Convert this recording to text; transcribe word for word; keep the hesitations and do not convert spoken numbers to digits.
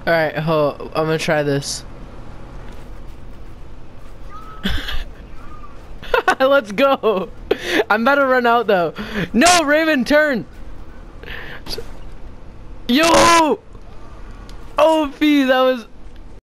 Alright, hold. I'm gonna try this. Let's go. I'm about to run out though. No, Raven, turn. Yo! Oh, P, that was